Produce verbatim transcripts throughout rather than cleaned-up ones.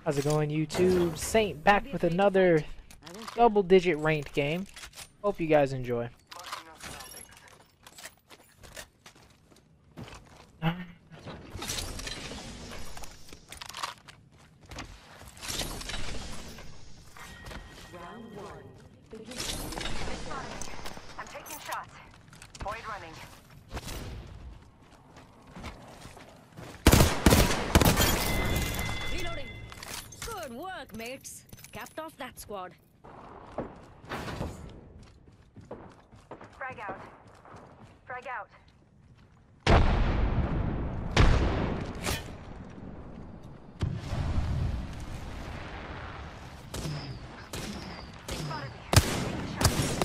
How's it going, YouTube? Saint back with another double-digit ranked game. Hope you guys enjoy. I'm taking shots. Void running. Reloading. Good work, mates. Capped off that squad. Frag out. Frag out. They spotted me. Taking shots.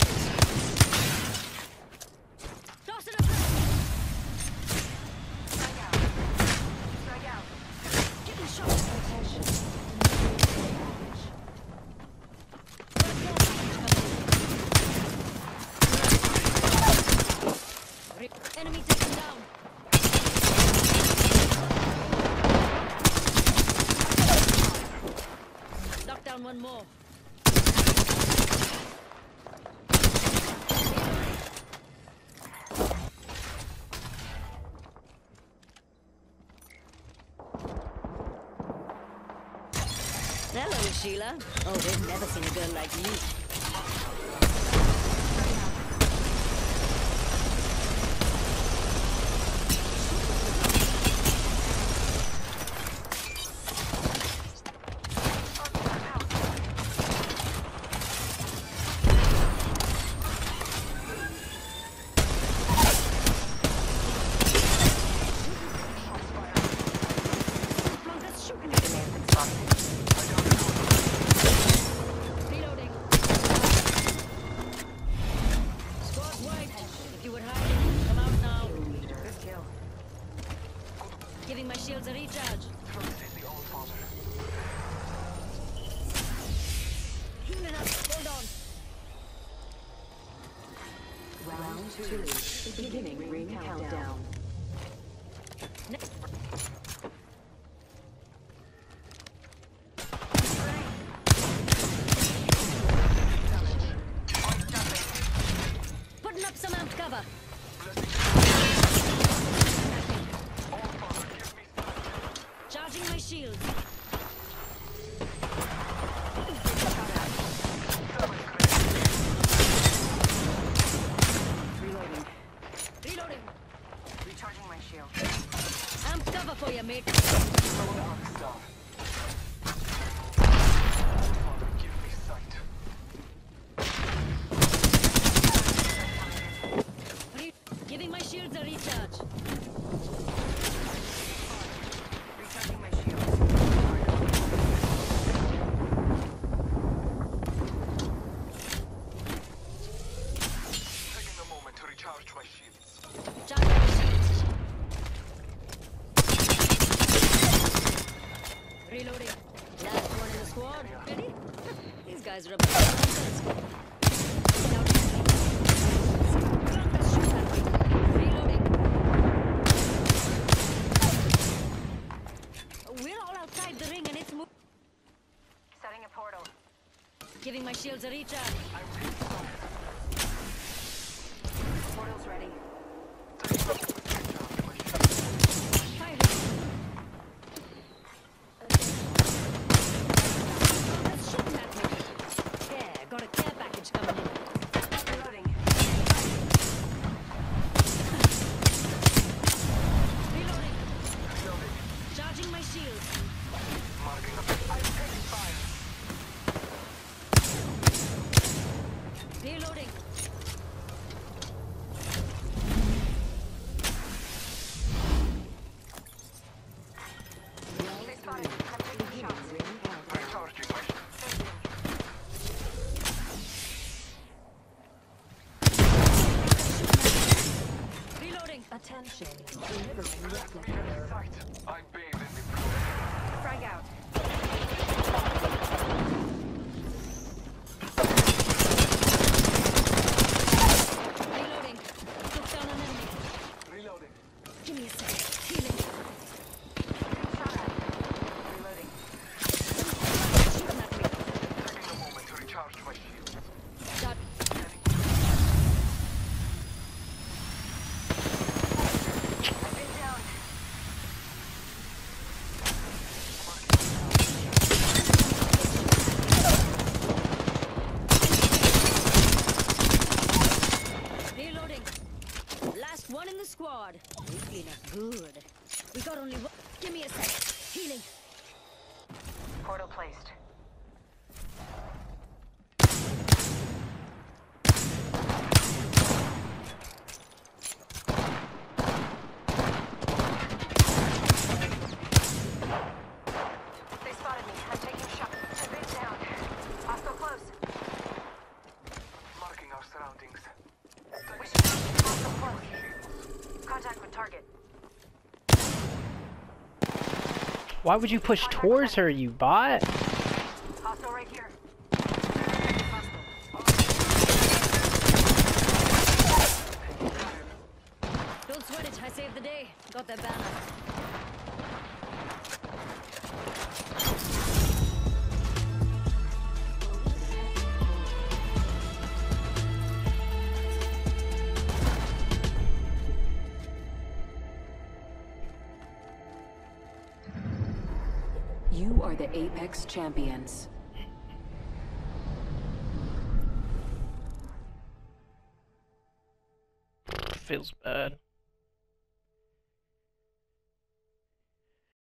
Toss it up. Frag out. Frag out. Getting shot. Enemy taken down. Knock down one more. Hello, Sheila. Oh, they've never seen a girl like you. Flunkers shooting at the man Reloading. Squad white. If you were hiding, come out now. Good kill. Giving my shields a recharge. Healing up. Hold on. Round two. Beginning ring countdown. Putting up some amp cover. Charging my shield. Reloading. Reloading. Recharging my shield. Amp cover for you, mate. Re- Giving my shields a recharge. Recharging my shield. Taking a moment to recharge my shields. Charging my shields. Reloading. Last one in the squad. Ready? These guys are about Reloading. We're all outside the ring and it's moving. Setting a portal. Giving my shields a recharge. Portal's ready. Fire. Let's shoot at me. Yeah, got a care package coming in. Reloading. Reloading. Charging my shield. Marking up. I'm taking fire. Reloading. Why would you push towards her, you bot? Hostile right here. Don't sweat it, I saved the day. Got that banner. You are the Apex Champions. Feels bad.